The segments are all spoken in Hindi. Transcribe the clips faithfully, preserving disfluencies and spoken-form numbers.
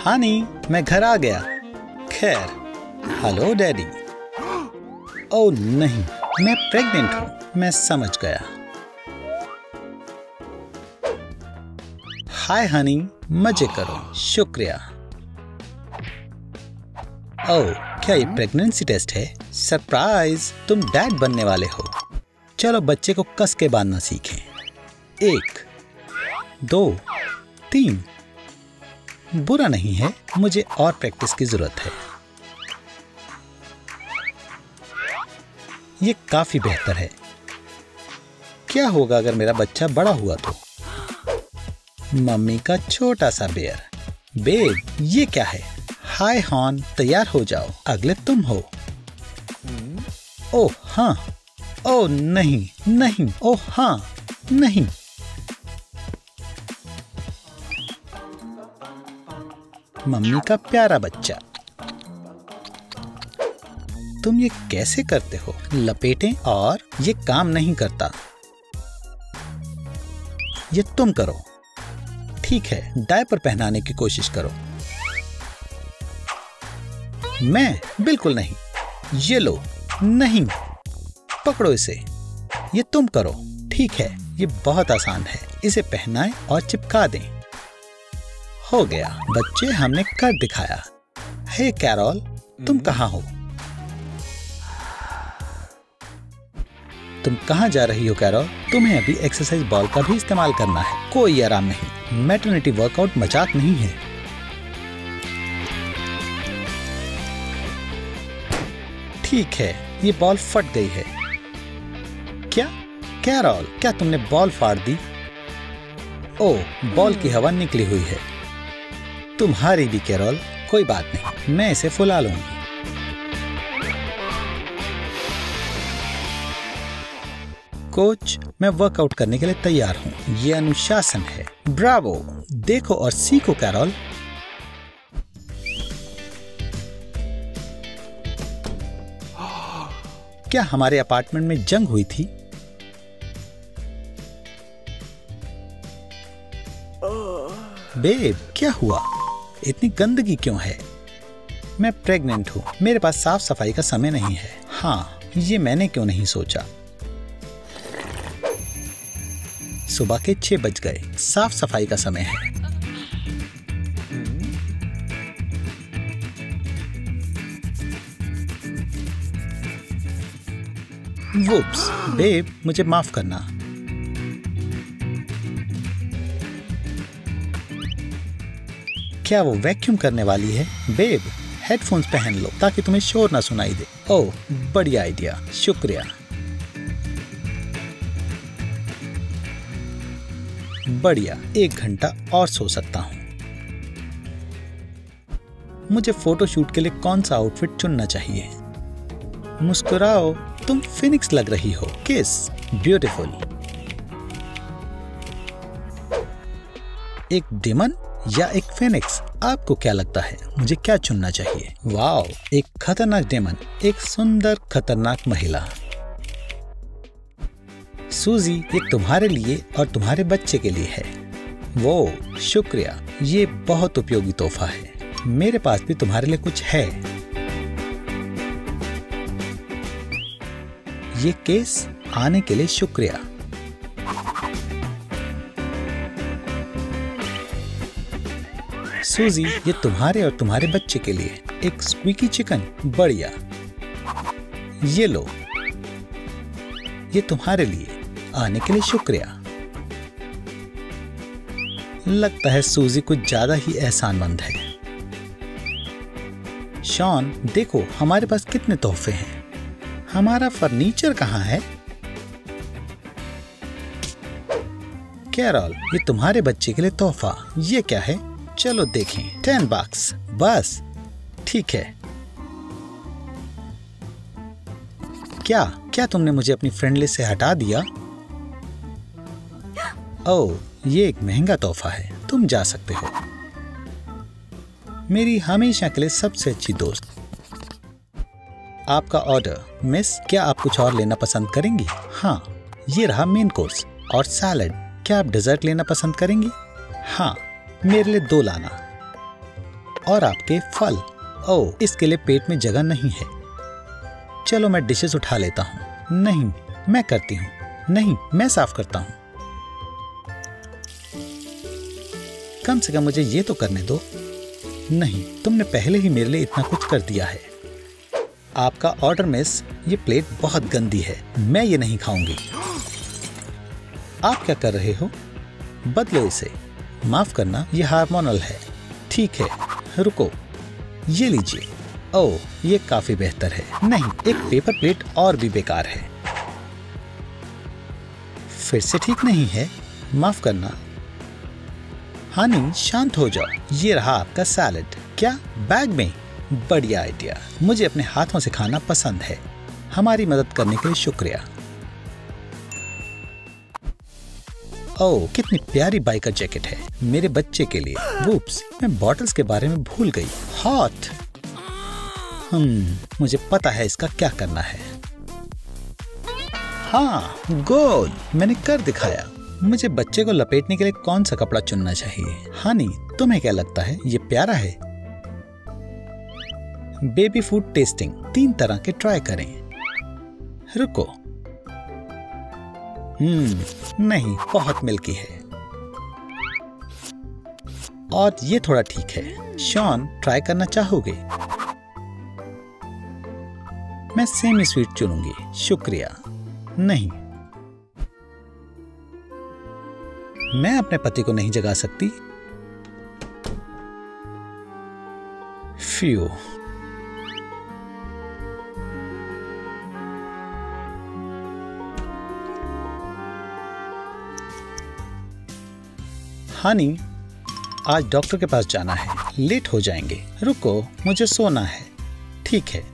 हानी, मैं घर आ गया। खैर, हेलो डैडी। ओह नहीं, मैं प्रेग्नेंट हूँ। मैं समझ गया। हाय हनी, मजे करो। शुक्रिया। ओह, क्या ये प्रेगनेंसी टेस्ट है? सरप्राइज, तुम डैड बनने वाले हो। चलो बच्चे को कस के बांधना सीखें। एक, दो, तीन। बुरा नहीं है, मुझे और प्रैक्टिस की जरूरत है। ये काफी बेहतर है। क्या होगा अगर मेरा बच्चा बड़ा हुआ तो? मम्मी का छोटा सा बेयर। बेब, ये क्या है? हाय हॉर्न, तैयार हो जाओ, अगले तुम हो। ओह हाँ, ओह नहीं, नहीं, ओह हाँ, नहीं। मम्मी का प्यारा बच्चा। तुम ये कैसे करते हो? लपेटें और ये काम नहीं करता। ये तुम करो। ठीक है, डायपर पहनाने की कोशिश करो। मैं बिल्कुल नहीं। ये लो। नहीं, पकड़ो इसे। ये तुम करो। ठीक है, ये बहुत आसान है। इसे पहनाएं और चिपका दें। हो गया बच्चे, हमने कर दिखाया। हे कैरोल, तुम कहाँ हो? तुम कहाँ जा रही हो कैरोल? तुम्हें अभी एक्सरसाइज बॉल का भी इस्तेमाल करना है। कोई आराम नहीं। मैटरनिटी वर्कआउट मजाक नहीं है। ठीक है, ये बॉल फट गई है। क्या कैरोल, क्या तुमने बॉल फाड़ दी? ओह, बॉल की हवा निकली हुई है। तुम हारी भी कैरोल। कोई बात नहीं, मैं इसे फुला लूंगी। कोच, मैं वर्कआउट करने के लिए तैयार हूँ। ये अनुशासन है। ब्रावो, देखो और सीखो कैरोल। क्या हमारे अपार्टमेंट में जंग हुई थी? बेब, क्या हुआ? इतनी गंदगी क्यों है? मैं प्रेग्नेंट हूँ। मेरे पास साफ सफाई का समय नहीं है। हाँ, ये मैंने क्यों नहीं सोचा। सुबह के छह बज गए। साफ सफाई का समय है। वुप्स, बेब, मुझे माफ करना। क्या वो वैक्यूम करने वाली है? बेब, हेडफोन्स पहन लो ताकि तुम्हें शोर ना सुनाई दे। ओह, बढ़िया आइडिया, शुक्रिया। बढ़िया, एक घंटा और सो सकता हूँ। मुझे फोटोशूट के लिए कौन सा आउटफिट चुनना चाहिए? मुस्कुराओ, तुम फिनिक्स लग रही हो। किस, ब्यूटीफुल। एक डेमन या एक फिनिक्स, आपको क्या लगता है मुझे क्या चुनना चाहिए? वाओ, एक खतरनाक डेमन, एक सुंदर खतरनाक महिला। सूजी, ये तुम्हारे लिए और तुम्हारे बच्चे के लिए है। वो, शुक्रिया, ये बहुत उपयोगी तोहफा है। मेरे पास भी तुम्हारे लिए कुछ है। ये केस, आने के लिए शुक्रिया। सूजी, ये तुम्हारे और तुम्हारे बच्चे के लिए एक स्क्वीकी चिकन। बढ़िया। ये लो, ये तुम्हारे लिए, आने के लिए शुक्रिया। लगता है सूजी कुछ ज्यादा ही एहसानमंद है। शॉन, देखो हमारे पास कितने तोहफे हैं। हमारा फर्नीचर कहाँ है? कैरोल, ये तुम्हारे बच्चे के लिए तोहफा। ये क्या है? चलो देखें। टेन बक्स, बस। ठीक है। क्या क्या तुमने मुझे अपनी फ्रेंड लिस्ट से हटा दिया? ओह, ये एक महंगा तोहफा है। तुम जा सकते हो। मेरी हमेशा के लिए सबसे अच्छी दोस्त। आपका ऑर्डर। मिस, क्या आप कुछ और लेना पसंद करेंगी? हाँ, ये रहा मेन कोर्स और सैलड। क्या आप डेजर्ट लेना पसंद करेंगी? हाँ, मेरे लिए दो लाना। और आपके फल। ओह, इसके लिए पेट में जगह नहीं है। चलो मैं डिशेस उठा लेता हूँ। नहीं, मैं करती हूँ। नहीं, मैं साफ करता हूँ। कम से कम मुझे ये तो करने दो। नहीं, तुमने पहले ही मेरे लिए इतना कुछ कर दिया है। आपका ऑर्डर मिस, ये प्लेट बहुत गंदी है, मैं ये नहीं खाऊंगी। आप क्या कर रहे हो? बदलो इसे। माफ करना, ये हार्मोनल है। ठीक है, रुको, ये लीजिए। ओह, ये काफी बेहतर है। नहीं, एक पेपर प्लेट और भी बेकार है। फिर से ठीक नहीं है, माफ करना। हनी, शांत हो जाओ। ये रहा आपका सैलेड। क्या बैग में? बढ़िया आइडिया। मुझे अपने हाथों से खाना पसंद है। हमारी मदद करने के लिए शुक्रिया। ओह, कितनी प्यारी बाइकर जैकेट है मेरे बच्चे के लिए। वूप्स, मैं बॉटल्स के बारे में भूल गई। हॉट। हम्म, मुझे पता है इसका क्या करना है। हाँ, गोल, मैंने कर दिखाया। मुझे बच्चे को लपेटने के लिए कौन सा कपड़ा चुनना चाहिए? हनी, तुम्हें क्या लगता है ये प्यारा है? बेबी फूड टेस्टिंग, तीन तरह के ट्राई करें। रुको। हम्म, नहीं, बहुत मिल्की है। और ये थोड़ा ठीक है। शॉन, ट्राई करना चाहोगे? मैं सेमी स्वीट चुनूंगी, शुक्रिया। नहीं, मैं अपने पति को नहीं जगा सकती। फ्यू। हनी, आज डॉक्टर के पास जाना है, लेट हो जाएंगे। रुको, मुझे सोना है। ठीक है।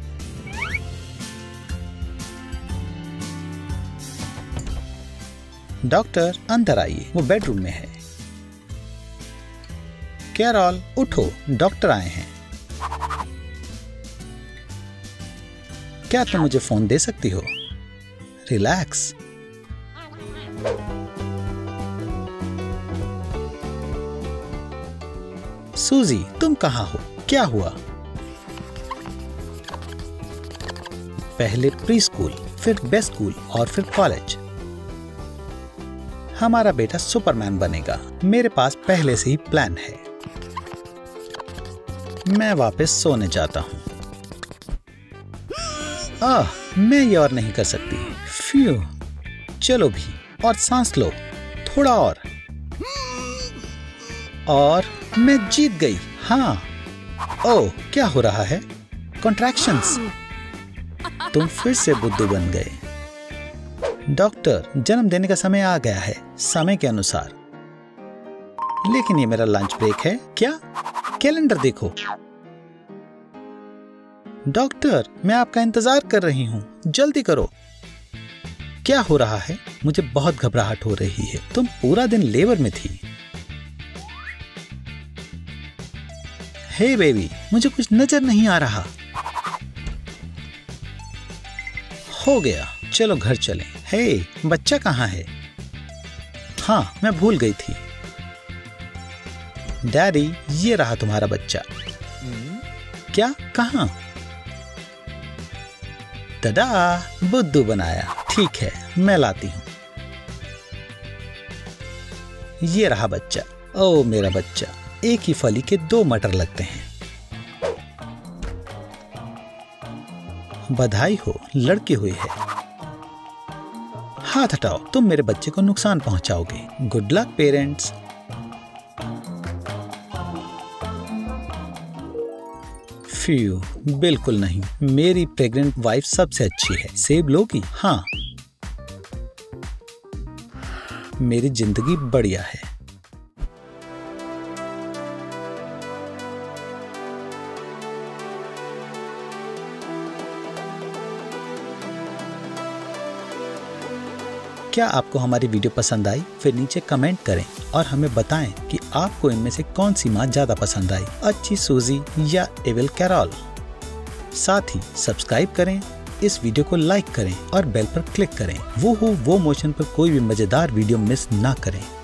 डॉक्टर, अंदर आइए, वो बेडरूम में है। कैरल, उठो, डॉक्टर आए हैं। क्या तुम मुझे फोन दे सकती हो? रिलैक्स। सूजी, तुम कहाँ हो? क्या हुआ? पहले प्री स्कूल, फिर बेस्ट स्कूल और फिर कॉलेज। हमारा बेटा सुपरमैन बनेगा। मेरे पास पहले से ही प्लान है। मैं वापस सोने जाता हूँ। आह, मैं ये और नहीं कर सकती। फ्यू। चलो भी, और सांस लो, थोड़ा और। और मैं जीत गई। हाँ। ओह, क्या हो रहा है? कॉन्ट्रैक्शंस। तुम फिर से बुद्धू बन गए। डॉक्टर, जन्म देने का समय आ गया है, समय के अनुसार। लेकिन ये मेरा लंच ब्रेक है। क्या? कैलेंडर देखो। डॉक्टर, मैं आपका इंतजार कर रही हूँ, जल्दी करो। क्या हो रहा है? मुझे बहुत घबराहट हो रही है। तुम पूरा दिन लेबर में थी। हे बेबी, मुझे कुछ नजर नहीं आ रहा। हो गया, चलो घर चलें। हे, बच्चा कहाँ है? हाँ, मैं भूल गई थी। डैडी, ये रहा तुम्हारा बच्चा। क्या? कहाँ? तदा, बुद्धू बनाया। ठीक है, मैं लाती हूँ। ये रहा बच्चा। ओ मेरा बच्चा, एक ही फली के दो मटर लगते हैं। बधाई हो, लड़की हुई है। हाथ हटाओ, तुम मेरे बच्चे को नुकसान पहुंचाओगे। Good luck parents. फ्यू, बिल्कुल नहीं, मेरी प्रेग्नेंट वाइफ सबसे अच्छी है। सेब लोगी? हाँ। मेरी जिंदगी बढ़िया है। क्या आपको हमारी वीडियो पसंद आई? फिर नीचे कमेंट करें और हमें बताएं कि आपको इनमें से कौन सी माँ ज्यादा पसंद आई, अच्छी सूजी या एविल कैरल। साथ ही सब्सक्राइब करें, इस वीडियो को लाइक करें और बेल पर क्लिक करें। वो हो वो मोशन पर कोई भी मजेदार वीडियो मिस ना करें।